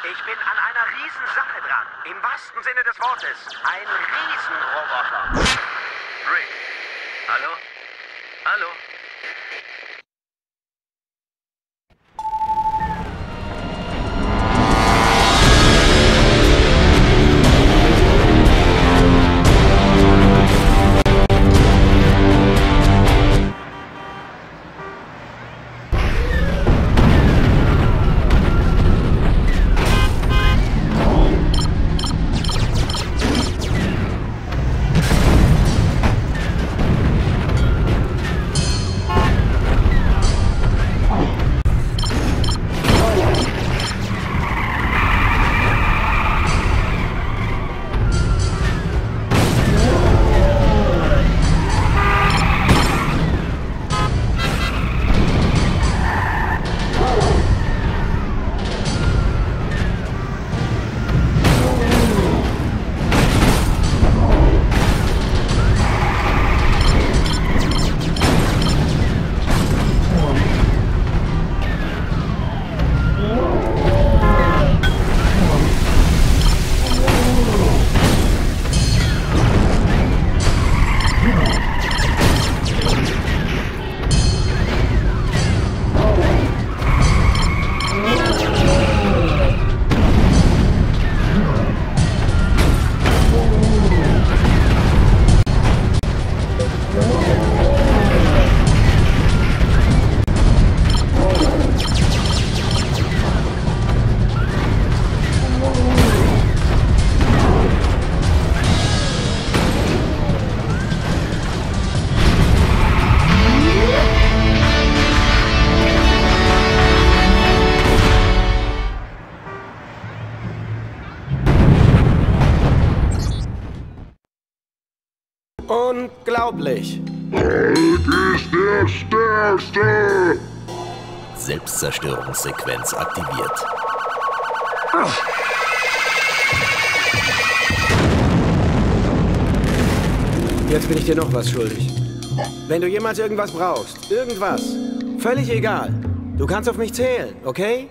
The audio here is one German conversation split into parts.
Ich bin an einer Riesensache dran. Im wahrsten Sinne des Wortes. Ein Riesenroboter. Rick. Hallo? Hallo? Unglaublich! Hulk ist der Stärkste! Selbstzerstörungssequenz aktiviert. Jetzt bin ich dir noch was schuldig. Wenn du jemals irgendwas brauchst, irgendwas, völlig egal, du kannst auf mich zählen, okay?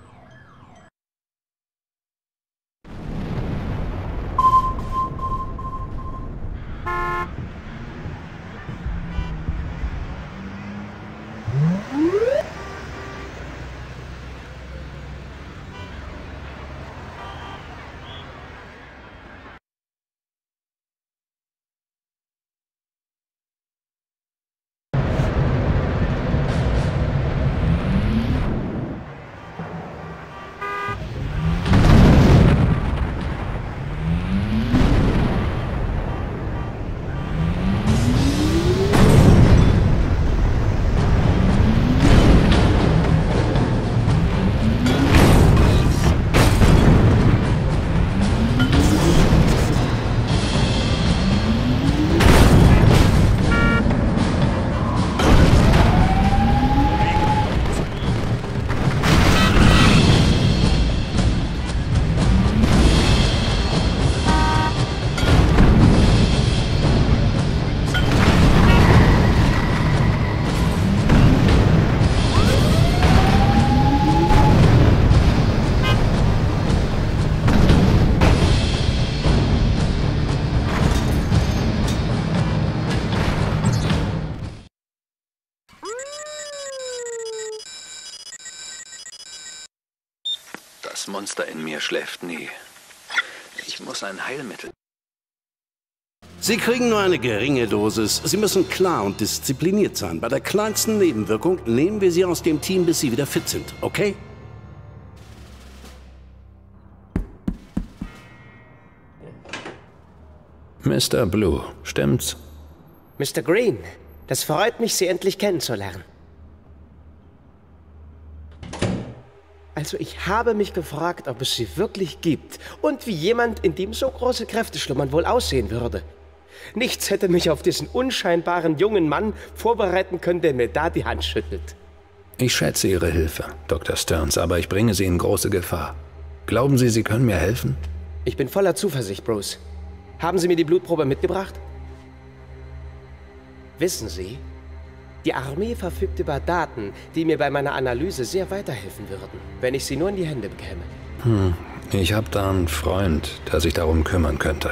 Das Monster in mir schläft nie. Ich muss ein Heilmittel. Sie kriegen nur eine geringe Dosis. Sie müssen klar und diszipliniert sein. Bei der kleinsten Nebenwirkung nehmen wir Sie aus dem Team, bis Sie wieder fit sind, okay? Mr. Blue, stimmt's? Mr. Green, das freut mich, Sie endlich kennenzulernen. Also ich habe mich gefragt, ob es sie wirklich gibt und wie jemand, in dem so große Kräfte schlummern, wohl aussehen würde. Nichts hätte mich auf diesen unscheinbaren jungen Mann vorbereiten können, der mir da die Hand schüttelt. Ich schätze Ihre Hilfe, Dr. Stearns, aber ich bringe Sie in große Gefahr. Glauben Sie, Sie können mir helfen? Ich bin voller Zuversicht, Bruce. Haben Sie mir die Blutprobe mitgebracht? Wissen Sie, die Armee verfügt über Daten, die mir bei meiner Analyse sehr weiterhelfen würden, wenn ich sie nur in die Hände bekäme. Ich habe da einen Freund, der sich darum kümmern könnte.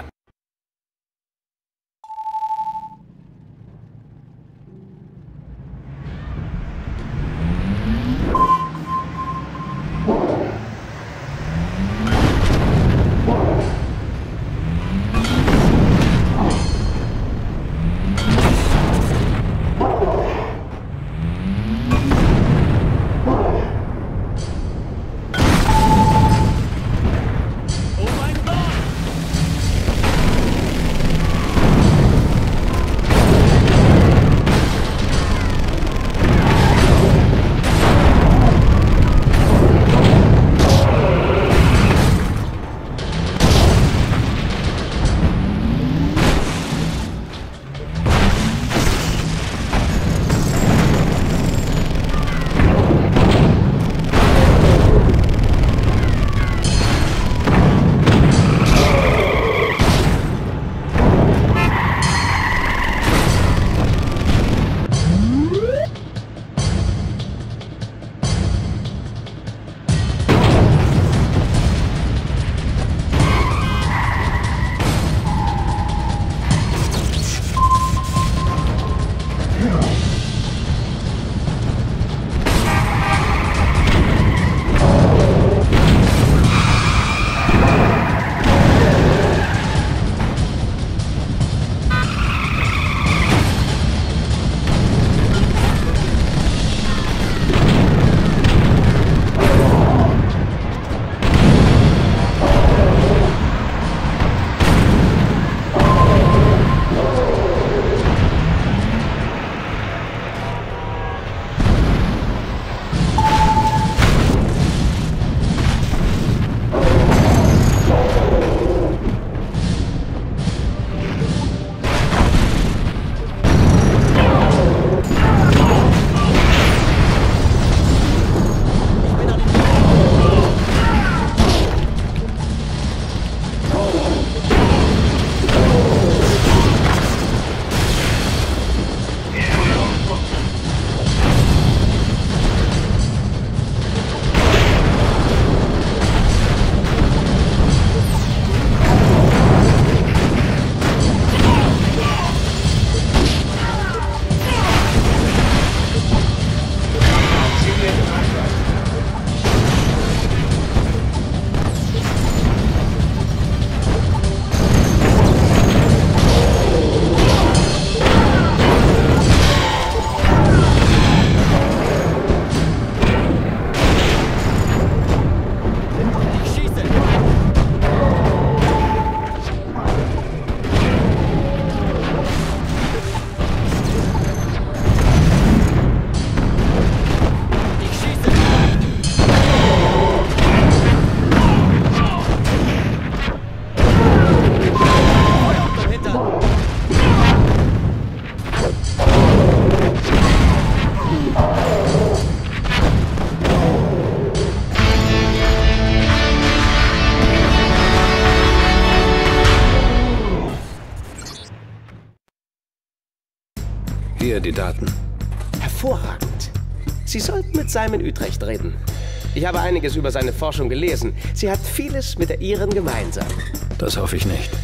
Hier die Daten. Hervorragend. Sie sollten mit Simon Utrecht reden. Ich habe einiges über seine Forschung gelesen. Sie hat vieles mit der Ihren gemeinsam. Das hoffe ich nicht.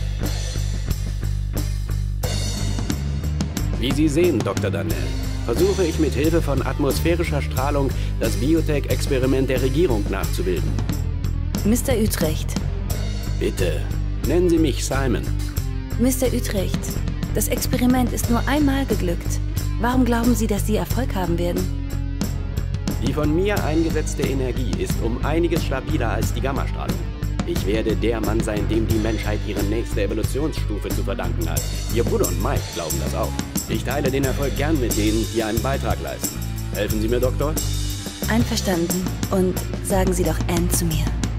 Wie Sie sehen, Dr. Daniel, versuche ich mit Hilfe von atmosphärischer Strahlung das Biotech-Experiment der Regierung nachzubilden. Mr. Utrecht. Bitte, nennen Sie mich Simon. Mr. Utrecht, das Experiment ist nur einmal geglückt. Warum glauben Sie, dass Sie Erfolg haben werden? Die von mir eingesetzte Energie ist um einiges stabiler als die Gammastrahlung. Ich werde der Mann sein, dem die Menschheit ihre nächste Evolutionsstufe zu verdanken hat. Ihr Bruder und Mike glauben das auch. Ich teile den Erfolg gern mit denen, die einen Beitrag leisten. Helfen Sie mir, Doktor? Einverstanden. Und sagen Sie doch Anne zu mir.